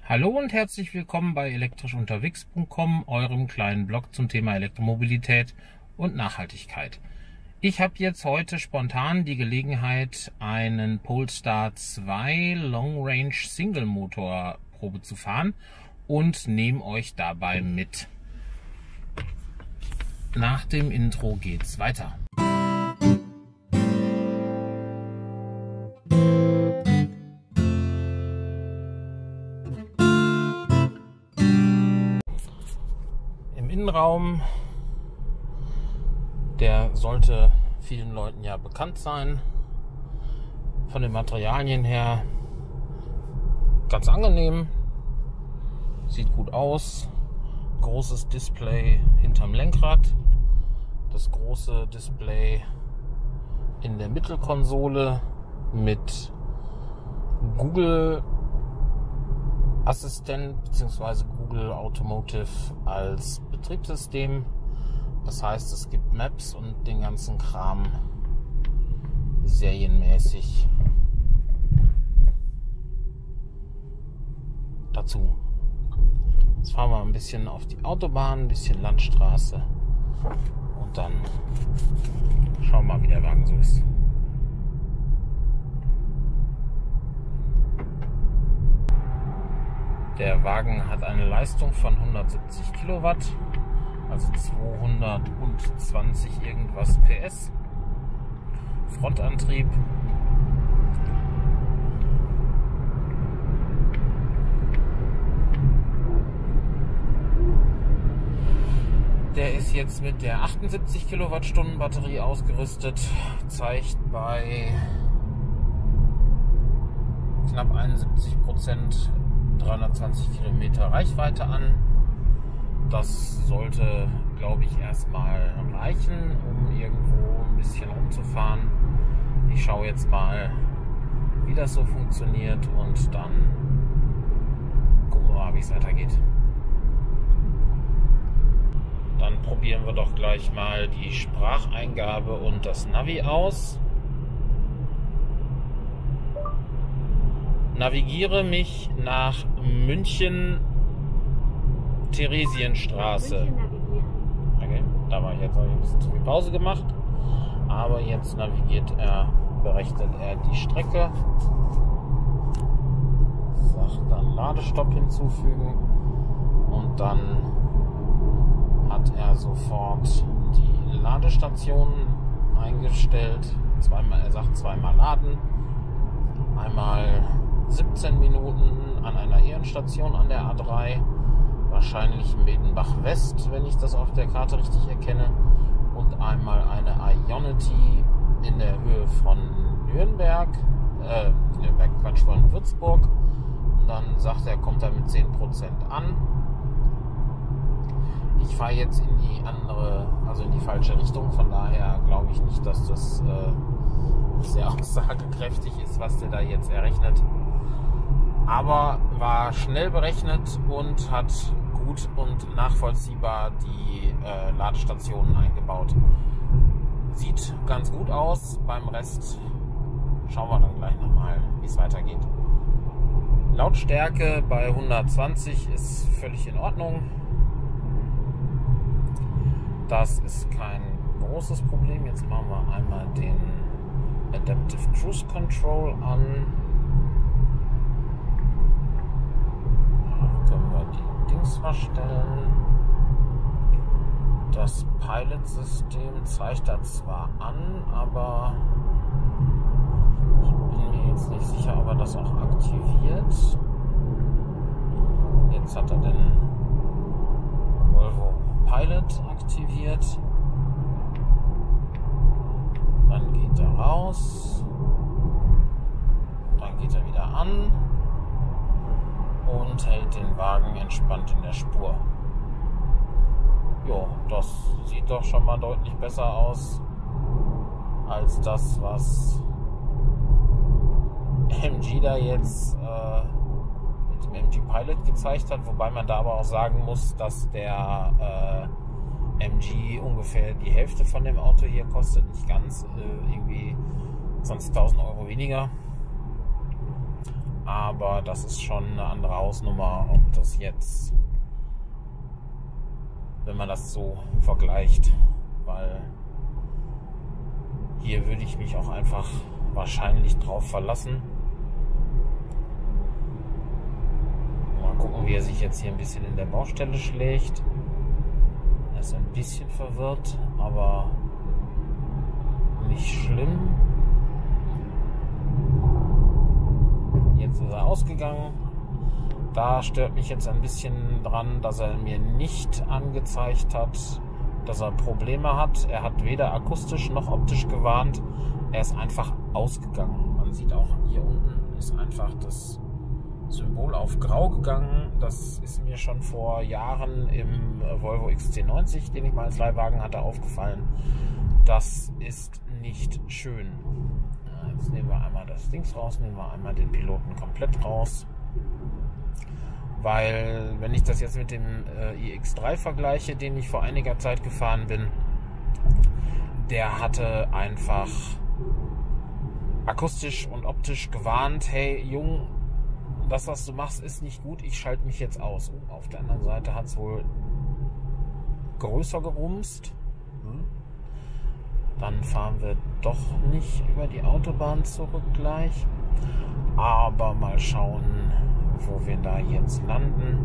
Hallo und herzlich willkommen bei elektrischunterwegs.com, eurem kleinen Blog zum Thema Elektromobilität und Nachhaltigkeit. Ich habe jetzt heute spontan die Gelegenheit, einen Polestar 2 Long Range Single Motor Probe zu fahren und nehme euch dabei mit. Nach dem Intro geht's weiter. Innenraum, der sollte vielen Leuten ja bekannt sein. Von den Materialien her ganz angenehm, sieht gut aus. Großes Display hinterm Lenkrad, das große Display in der Mittelkonsole mit Google Assistent bzw. Google Automotive als Betriebssystem. Das heißt, es gibt Maps und den ganzen Kram serienmäßig dazu. Jetzt fahren wir ein bisschen auf die Autobahn, ein bisschen Landstraße und dann schauen wir mal, wie der Wagen so ist. Der Wagen hat eine Leistung von 170 Kilowatt, also 220 irgendwas PS. Frontantrieb. Der ist jetzt mit der 78 Kilowattstunden Batterie ausgerüstet, zeigt bei knapp 71% 320 Kilometer Reichweite an. Das sollte, glaube ich, erstmal reichen, um irgendwo ein bisschen rumzufahren. Ich schaue jetzt mal, wie das so funktioniert und dann gucken wir mal, wie es weitergeht. Dann probieren wir doch gleich mal die Spracheingabe und das Navi aus. Navigiere mich nach München Theresienstraße. Okay, da war ich jetzt ein bisschen zu viel Pause gemacht. Aber jetzt berechnet er die Strecke. Sagt dann Ladestopp hinzufügen. Und dann hat er sofort die Ladestation eingestellt. Er sagt zweimal laden. Einmal 17 Minuten an einer Ehrenstation an der A3, wahrscheinlich Medenbach West, wenn ich das auf der Karte richtig erkenne, und einmal eine Ionity in der Höhe von von Würzburg. Und dann sagt er, kommt er mit 10% an. Ich fahre jetzt in die falsche Richtung, von daher glaube ich nicht, dass das sehr aussagekräftig ist, was der da jetzt errechnet. Aber war schnell berechnet und hat gut und nachvollziehbar die Ladestationen eingebaut. Sieht ganz gut aus. Beim Rest schauen wir dann gleich nochmal, wie es weitergeht. Lautstärke bei 120 ist völlig in Ordnung. Das ist kein großes Problem. Jetzt machen wir einmal den Adaptive Cruise Control an. Können wir die Dings verstellen. Das Pilot-System zeigt da zwar an, aber ich bin mir jetzt nicht sicher, ob er das auch aktiviert. Jetzt hat er den Volvo Pilot aktiviert. Dann geht er raus. Dann geht er wieder an. Und hält den Wagen entspannt in der Spur. Jo, das sieht doch schon mal deutlich besser aus als das, was MG da jetzt mit dem MG Pilot gezeigt hat, wobei man da aber auch sagen muss, dass der MG ungefähr die Hälfte von dem Auto hier kostet, nicht ganz, irgendwie 20.000 Euro weniger. aber das ist schon eine andere Hausnummer, ob das jetzt, wenn man das so vergleicht, weil hier würde ich mich auch einfach wahrscheinlich drauf verlassen. Mal gucken, wie er sich jetzt hier ein bisschen in der Baustelle schlägt. Er ist ein bisschen verwirrt, aber nicht schlimm. Jetzt ist er ausgegangen. Da stört mich jetzt ein bisschen dran, dass er mir nicht angezeigt hat, dass er Probleme hat. Er hat weder akustisch noch optisch gewarnt. Er ist einfach ausgegangen. Man sieht auch, hier unten ist einfach das Symbol auf grau gegangen. Das ist mir schon vor Jahren im Volvo XC90, den ich mal als Leihwagen hatte, aufgefallen. Das ist nicht schön. Jetzt nehmen wir einmal das Dings raus, nehmen wir einmal den Piloten komplett raus. Weil, wenn ich das jetzt mit dem iX3 vergleiche, den ich vor einiger Zeit gefahren bin, der hatte einfach akustisch und optisch gewarnt: hey Jung, das was du machst ist nicht gut, ich schalte mich jetzt aus. Auf der anderen Seite hat es wohl größer gerumst. Dann fahren wir doch nicht über die Autobahn zurück gleich. Aber mal schauen, wo wir da jetzt landen.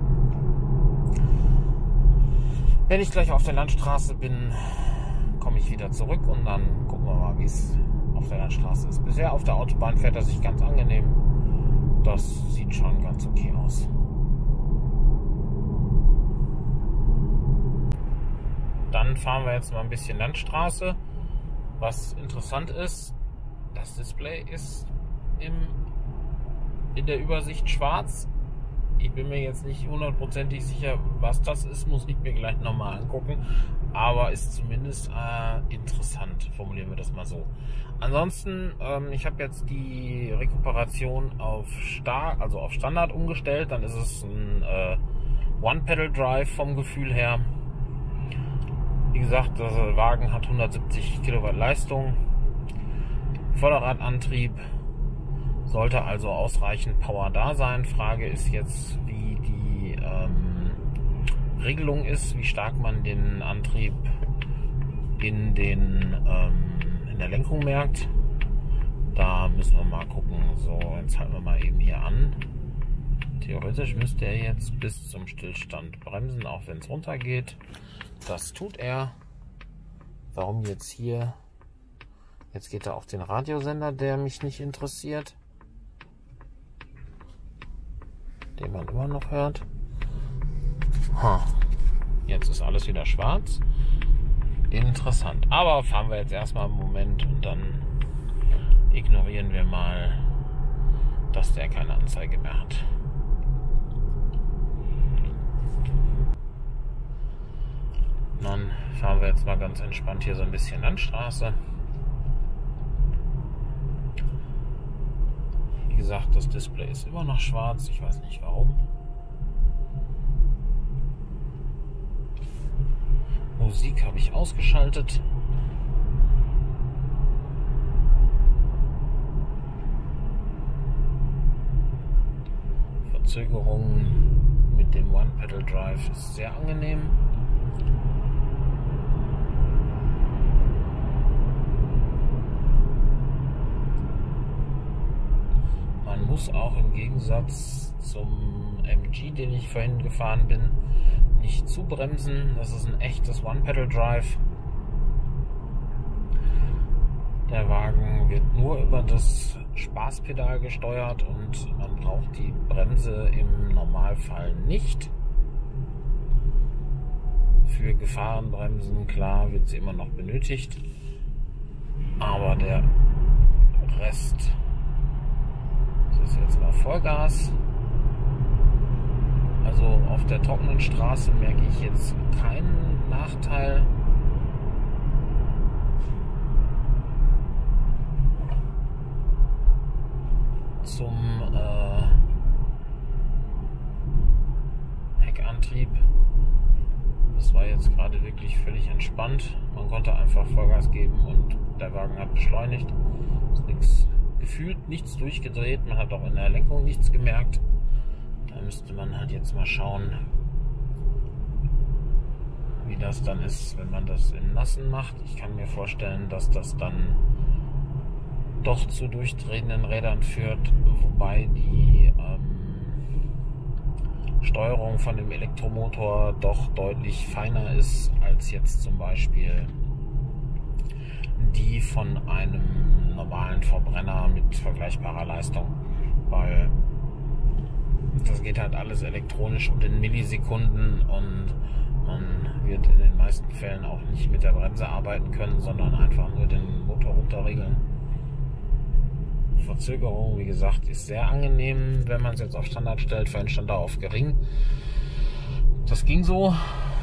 Wenn ich gleich auf der Landstraße bin, komme ich wieder zurück und dann gucken wir mal, wie es auf der Landstraße ist. Bisher auf der Autobahn fährt er sich ganz angenehm. Das sieht schon ganz okay aus. Dann fahren wir jetzt mal ein bisschen Landstraße. Was interessant ist, das Display ist in der Übersicht schwarz. Ich bin mir jetzt nicht hundertprozentig sicher, was das ist, muss ich mir gleich nochmal angucken. Aber ist zumindest interessant, formulieren wir das mal so. Ansonsten, ich habe jetzt die Rekuperation auf Standard umgestellt. Dann ist es ein One-Pedal-Drive vom Gefühl her. Wie gesagt, der Wagen hat 170 Kilowatt Leistung. Vorderradantrieb, sollte also ausreichend Power da sein. Frage ist jetzt, wie die Regelung ist, wie stark man den Antrieb in der Lenkung merkt. Da müssen wir mal gucken. So, jetzt halten wir mal eben hier an. Theoretisch müsste er jetzt bis zum Stillstand bremsen, auch wenn es runtergeht. Das tut er. Warum jetzt hier? Jetzt geht er auf den Radiosender, der mich nicht interessiert. Den man immer noch hört. Jetzt ist alles wieder schwarz. Interessant. Aber fahren wir jetzt erstmal einen Moment und dann ignorieren wir mal, dass der keine Anzeige mehr hat. Dann fahren wir jetzt mal ganz entspannt hier so ein bisschen Landstraße. Wie gesagt, das Display ist immer noch schwarz. Ich weiß nicht warum. Musik habe ich ausgeschaltet. Verzögerung mit dem One-Pedal-Drive ist sehr angenehm. Man muss auch im Gegensatz zum MG, den ich vorhin gefahren bin, nicht zubremsen. Das ist ein echtes One-Pedal-Drive. Der Wagen wird nur über das Spaßpedal gesteuert und man braucht die Bremse im Normalfall nicht. Für Gefahrenbremsen, klar, wird sie immer noch benötigt. Aber der Rest, das ist jetzt mal Vollgas. Also auf der trockenen Straße merke ich jetzt keinen Nachteil. Zum Heckantrieb. Das war jetzt gerade wirklich völlig entspannt. Man konnte einfach Vollgas geben und der Wagen hat beschleunigt. Ist nichts gefühlt nichts durchgedreht. Man hat auch in der Lenkung nichts gemerkt. Da müsste man halt jetzt mal schauen, wie das dann ist, wenn man das in Nassen macht. Ich kann mir vorstellen, dass das dann doch zu durchdrehenden Rädern führt, wobei die Steuerung von dem Elektromotor doch deutlich feiner ist als jetzt zum Beispiel die von einem normalen Verbrenner mit vergleichbarer Leistung, weil das geht halt alles elektronisch und in Millisekunden und man wird in den meisten Fällen auch nicht mit der Bremse arbeiten können, sondern einfach nur den Motor runterregeln. Verzögerung, wie gesagt, ist sehr angenehm, wenn man es jetzt auf Standard stellt. Vorhin stand da auf gering. Das ging so.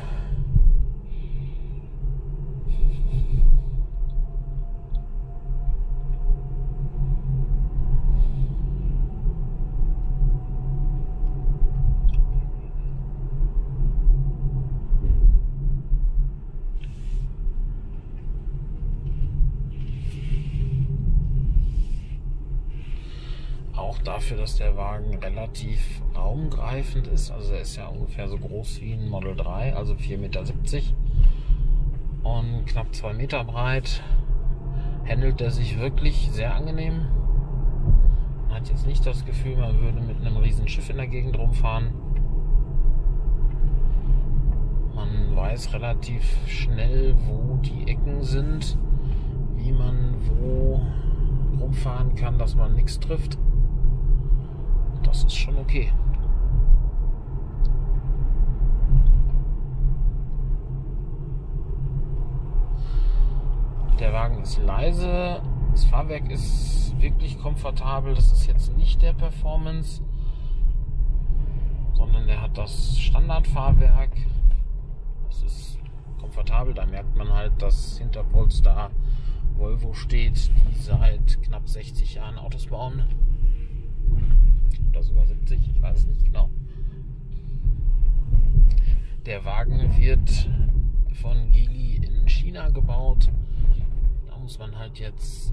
Auch dafür, dass der Wagen relativ raumgreifend ist. Also er ist ja ungefähr so groß wie ein Model 3, also 4,70 Meter und knapp 2 Meter breit. Handelt er sich wirklich sehr angenehm. Man hat jetzt nicht das Gefühl, man würde mit einem riesen Schiff in der Gegend rumfahren. Man weiß relativ schnell, wo die Ecken sind, wie man wo rumfahren kann, dass man nichts trifft. Das ist schon okay. Der Wagen ist leise, das Fahrwerk ist wirklich komfortabel. Das ist jetzt nicht der Performance, sondern der hat das Standardfahrwerk. Das ist komfortabel, da merkt man halt, dass hinter Polestar Volvo steht, die seit knapp 60 Jahren Autos bauen. Oder sogar 70, ich weiß es nicht genau. Der Wagen wird von Geely in China gebaut. Da muss man halt jetzt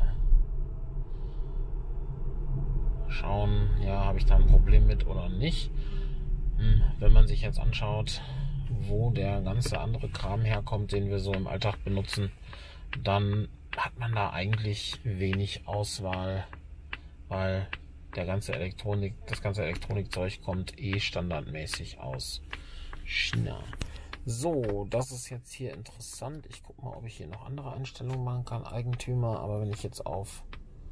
schauen, ja, habe ich da ein Problem mit oder nicht. Wenn man sich jetzt anschaut, wo der ganze andere Kram herkommt, den wir so im Alltag benutzen, dann hat man da eigentlich wenig Auswahl, weil das ganze Elektronikzeug kommt standardmäßig aus China. So, das ist jetzt hier interessant. Ich gucke mal, ob ich hier noch andere Einstellungen machen kann. Eigentümer, aber wenn ich jetzt auf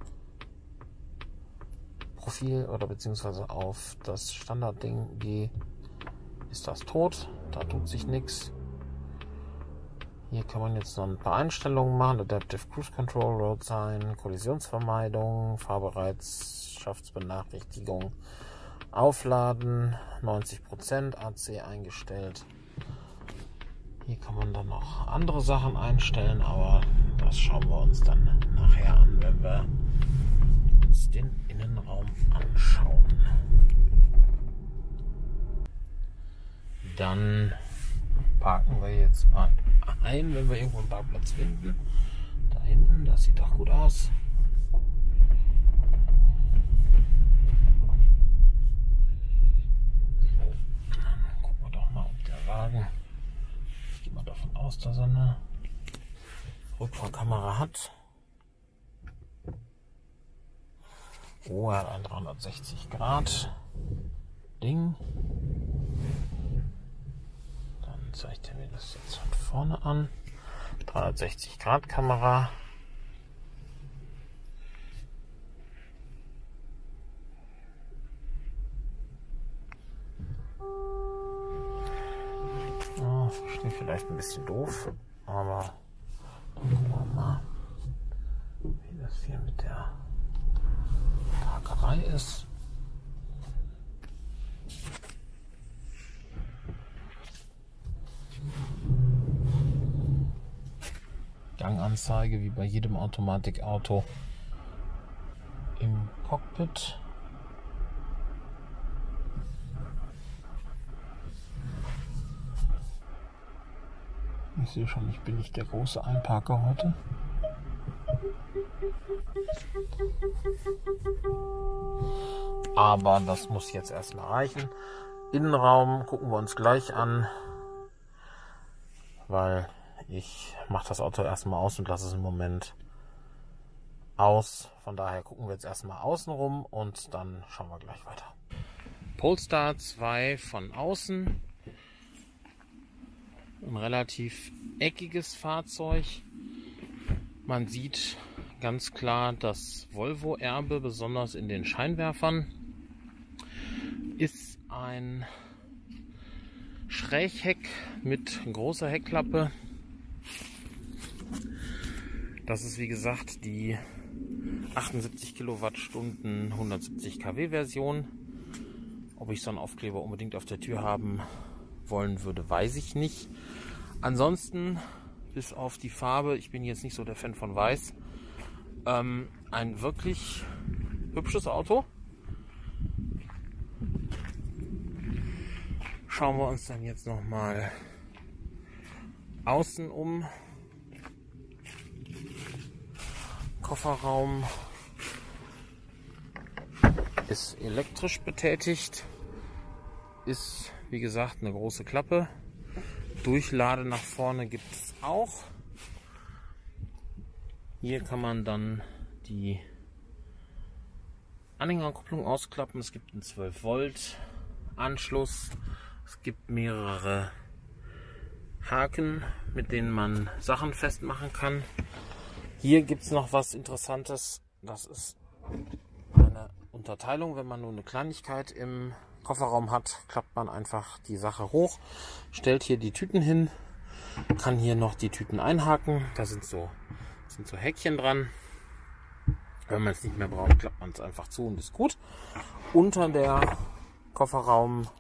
Profil oder beziehungsweise auf das Standardding gehe, ist das tot. Da tut sich nichts. Hier kann man jetzt noch ein paar Einstellungen machen. Adaptive Cruise Control, Road Sign, Kollisionsvermeidung, Fahrbereitschaftsbenachrichtigung, Aufladen, 90%, AC eingestellt. Hier kann man dann noch andere Sachen einstellen, aber das schauen wir uns dann nachher an, wenn wir uns den Innenraum anschauen. Dann parken wir jetzt mal ein, wenn wir irgendwo einen Parkplatz finden. Da hinten, das sieht doch gut aus. Dann gucken wir doch mal, ob der Wagen, ich gehe mal davon aus, dass er eine Rückfahrkamera hat. Oh, er hat ein 360 Grad Ding. Zeigt er mir das jetzt von vorne an. 360 Grad Kamera. Oh, steht vielleicht ein bisschen doof, aber dann gucken wir mal, wie das hier mit der Parkerei ist. Ganganzeige wie bei jedem Automatikauto im Cockpit. Ich sehe schon, ich bin nicht der große Einparker heute. Aber das muss jetzt erstmal reichen. Innenraum gucken wir uns gleich an, weil ich mache das Auto erstmal aus und lasse es im Moment aus. Von daher gucken wir jetzt erstmal außen rum und dann schauen wir gleich weiter. Polestar 2 von außen. Ein relativ eckiges Fahrzeug. Man sieht ganz klar das Volvo-Erbe, besonders in den Scheinwerfern. Ist ein Schrägheck mit großer Heckklappe. Das ist wie gesagt die 78 Kilowattstunden 170 kW Version. Ob ich so einen Aufkleber unbedingt auf der Tür haben wollen würde, weiß ich nicht. Ansonsten, bis auf die Farbe, ich bin jetzt nicht so der Fan von Weiß, ein wirklich hübsches Auto. Schauen wir uns dann jetzt noch mal außen um. Kofferraum ist elektrisch betätigt, ist wie gesagt eine große Klappe. Durchlade nach vorne gibt es auch. Hier kann man dann die Anhängerkupplung ausklappen. Es gibt einen 12 Volt Anschluss. Es gibt mehrere Haken, mit denen man Sachen festmachen kann. Hier gibt es noch was Interessantes. Das ist eine Unterteilung. Wenn man nur eine Kleinigkeit im Kofferraum hat, klappt man einfach die Sache hoch, stellt hier die Tüten hin, kann hier noch die Tüten einhaken. Da sind so Häkchen dran. Wenn man es nicht mehr braucht, klappt man es einfach zu und ist gut. Unter der Kofferraum,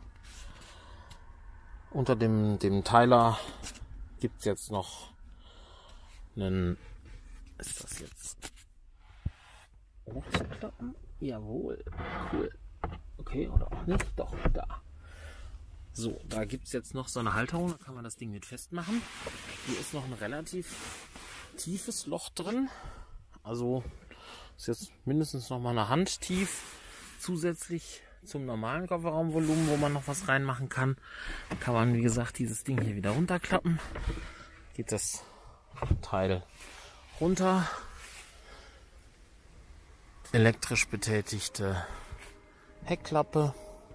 unter dem Teiler gibt es jetzt noch einen, ist das jetzt hochzuklappen? Jawohl, cool. Okay, oder auch nicht, doch, da. So, da gibt es jetzt noch so eine Halterung, da kann man das Ding mit festmachen. Hier ist noch ein relativ tiefes Loch drin. Also ist jetzt mindestens noch mal eine Hand tief, zusätzlich zum normalen Kofferraumvolumen, wo man noch was reinmachen kann. Kann man, wie gesagt, dieses Ding hier wieder runterklappen. Geht das Teil runter. Elektrisch betätigte Heckklappe.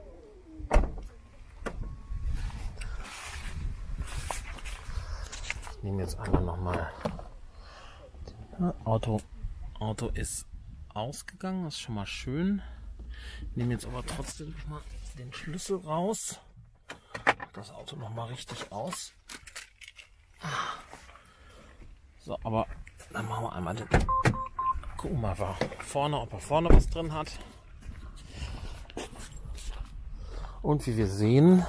Ich nehme jetzt einmal nochmal. Auto ist ausgegangen, das ist schon mal schön. Ich nehme jetzt aber trotzdem noch mal den Schlüssel raus. Das Auto noch mal richtig aus. So, aber dann machen wir einmal den. Gucken wir mal vorne, ob er vorne was drin hat. Und wie wir sehen,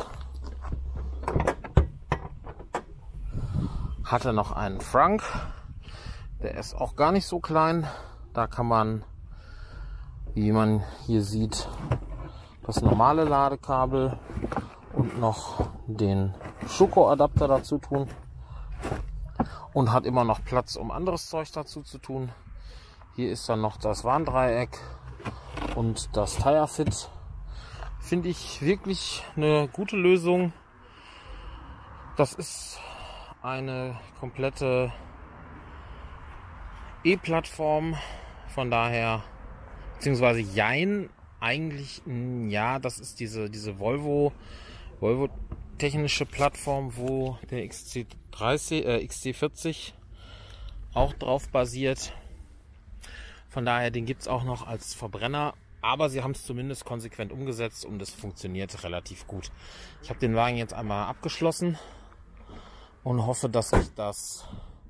hat er noch einen Frank. Der ist auch gar nicht so klein. Da kann man, wie man hier sieht, das normale Ladekabel und noch den Schuko-Adapter dazu tun. Und hat immer noch Platz, um anderes Zeug dazu zu tun. Hier ist dann noch das Warndreieck und das Tire Fit. Finde ich wirklich eine gute Lösung. Das ist eine komplette E-Plattform. Von daher, beziehungsweise jein, eigentlich, ja, das ist diese Volvo technische Plattform, wo der XC40 auch drauf basiert. Von daher, den gibt es auch noch als Verbrenner, aber sie haben es zumindest konsequent umgesetzt und es funktioniert relativ gut. Ich habe den Wagen jetzt einmal abgeschlossen und hoffe, dass ich das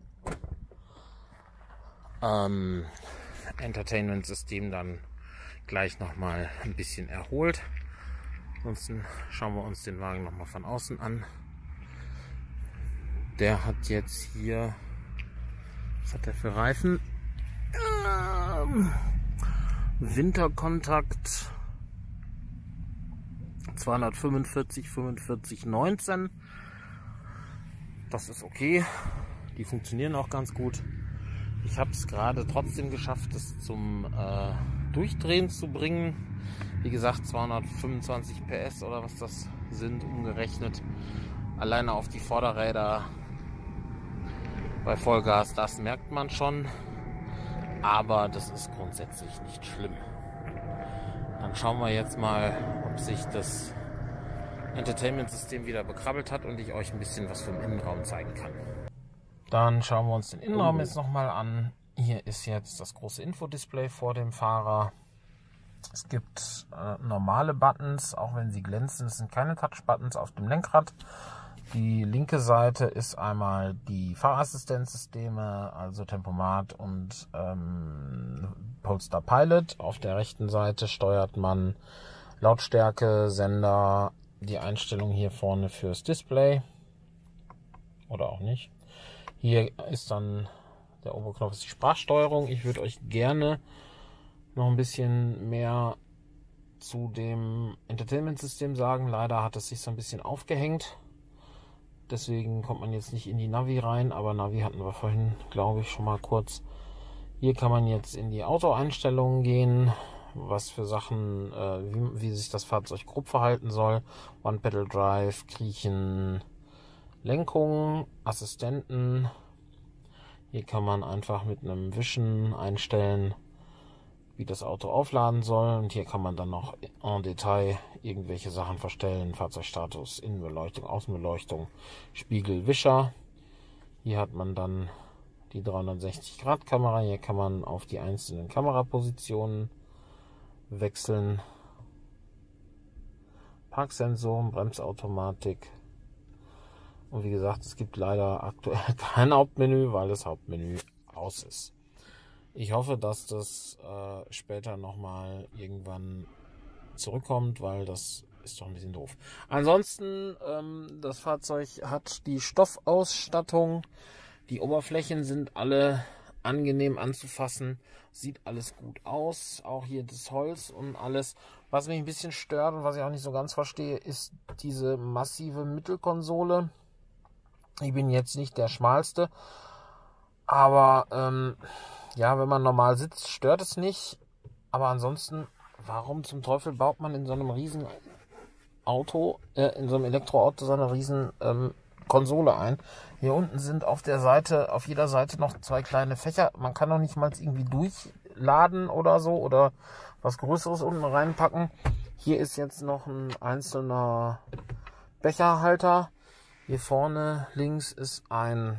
Entertainment-System dann gleich nochmal ein bisschen erholt. Ansonsten schauen wir uns den Wagen nochmal von außen an. Der hat jetzt hier, was hat der für Reifen? Winterkontakt 245 45 19. Das ist okay. Die funktionieren auch ganz gut. Ich habe es gerade trotzdem geschafft, es zum Durchdrehen zu bringen. Wie gesagt, 225 PS oder was das sind, umgerechnet. Alleine auf die Vorderräder bei Vollgas, das merkt man schon. Aber das ist grundsätzlich nicht schlimm. Dann schauen wir jetzt mal, ob sich das Entertainment-System wieder bekrabbelt hat und ich euch ein bisschen was vom Innenraum zeigen kann. Dann schauen wir uns den Innenraum jetzt nochmal an. Hier ist jetzt das große Infodisplay vor dem Fahrer. Es gibt normale Buttons, auch wenn sie glänzen. Es sind keine Touch-Buttons auf dem Lenkrad. Die linke Seite ist einmal die Fahrassistenzsysteme, also Tempomat und Polestar Pilot. Auf der rechten Seite steuert man Lautstärke, Sender, die Einstellung hier vorne fürs Display oder auch nicht. Hier ist dann der Oberknopf, ist die Sprachsteuerung. Ich würde euch gerne noch ein bisschen mehr zu dem Entertainment-System sagen. Leider hat es sich so ein bisschen aufgehängt. Deswegen kommt man jetzt nicht in die Navi rein, aber Navi hatten wir vorhin, glaube ich, schon mal kurz. Hier kann man jetzt in die Autoeinstellungen gehen, was für Sachen, wie sich das Fahrzeug grob verhalten soll. One-Pedal-Drive, Kriechen, Lenkung, Assistenten. Hier kann man einfach mit einem Wischen einstellen, wie das Auto aufladen soll. Und hier kann man dann noch en Detail irgendwelche Sachen verstellen. Fahrzeugstatus, Innenbeleuchtung, Außenbeleuchtung, Spiegel, Wischer. Hier hat man dann die 360-Grad-Kamera. Hier kann man auf die einzelnen Kamerapositionen wechseln. Parksensoren, Bremsautomatik. Und wie gesagt, es gibt leider aktuell kein Hauptmenü, weil das Hauptmenü aus ist. Ich hoffe, dass das später nochmal irgendwann zurückkommt, weil das ist doch ein bisschen doof. Ansonsten, das Fahrzeug hat die Stoffausstattung. Die Oberflächen sind alle angenehm anzufassen. Sieht alles gut aus. Auch hier das Holz und alles. Was mich ein bisschen stört und was ich auch nicht so ganz verstehe, ist diese massive Mittelkonsole. Ich bin jetzt nicht der Schmalste. Aber ja, wenn man normal sitzt, stört es nicht. Aber ansonsten, warum zum Teufel baut man in so einem riesen Auto, in so einem Elektroauto so eine riesen Konsole ein? Hier unten sind auf der Seite, auf jeder Seite noch zwei kleine Fächer. Man kann doch nicht mal irgendwie durchladen oder so oder was Größeres unten reinpacken. Hier ist jetzt noch ein einzelner Becherhalter. Hier vorne links ist ein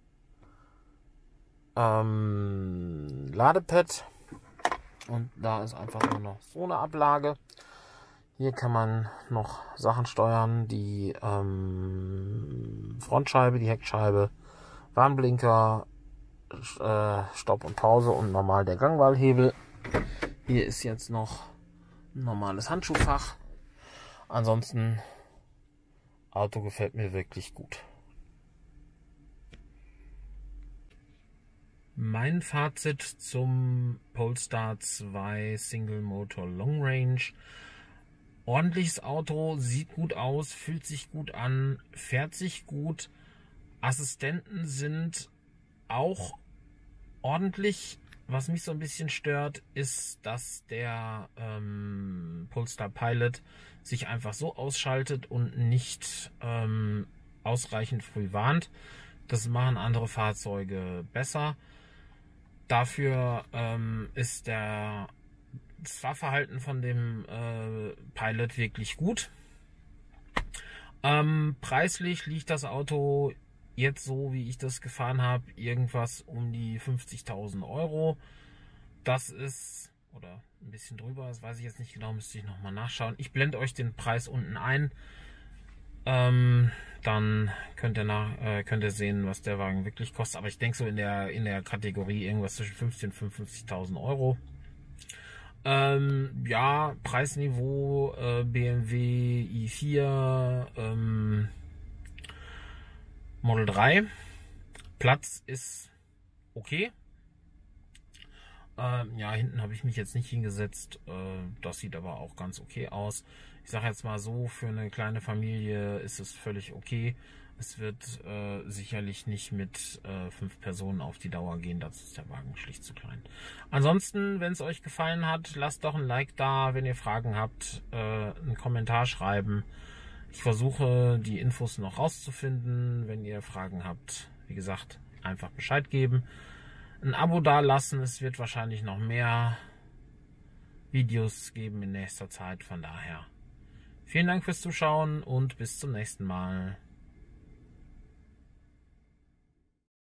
Ladepad und da ist einfach nur noch so eine Ablage. Hier kann man noch Sachen steuern, die Frontscheibe, die Heckscheibe, Warnblinker, Stopp und Pause und normal der Gangwahlhebel. Hier ist jetzt noch ein normales Handschuhfach. Ansonsten, Auto gefällt mir wirklich gut. Mein Fazit zum Polestar 2 Single Motor Long Range. Ordentliches Auto, sieht gut aus, fühlt sich gut an, fährt sich gut. Assistenten sind auch ordentlich. Was mich so ein bisschen stört, ist, dass der Polestar Pilot sich einfach so ausschaltet und nicht ausreichend früh warnt. Das machen andere Fahrzeuge besser. Dafür ist das Fahrverhalten von dem Pilot wirklich gut. Preislich liegt das Auto jetzt so, wie ich das gefahren habe, irgendwas um die 50.000 Euro. Das ist, oder ein bisschen drüber, das weiß ich jetzt nicht genau, müsste ich nochmal nachschauen. Ich blende euch den Preis unten ein. Dann könnt ihr sehen, was der Wagen wirklich kostet. Aber ich denke so in der Kategorie irgendwas zwischen 50.000 und 55.000 Euro. Ja, Preisniveau BMW i4 Model 3. Platz ist okay. Ja, hinten habe ich mich jetzt nicht hingesetzt. Das sieht aber auch ganz okay aus. Ich sage jetzt mal so, für eine kleine Familie ist es völlig okay. Es wird sicherlich nicht mit 5 Personen auf die Dauer gehen, dazu ist der Wagen schlicht zu klein. Ansonsten, wenn es euch gefallen hat, lasst doch ein Like da, wenn ihr Fragen habt, einen Kommentar schreiben. Ich versuche, die Infos noch rauszufinden. Wenn ihr Fragen habt, wie gesagt, einfach Bescheid geben. Ein Abo dalassen, es wird wahrscheinlich noch mehr Videos geben in nächster Zeit, von daher. Vielen Dank fürs Zuschauen und bis zum nächsten Mal.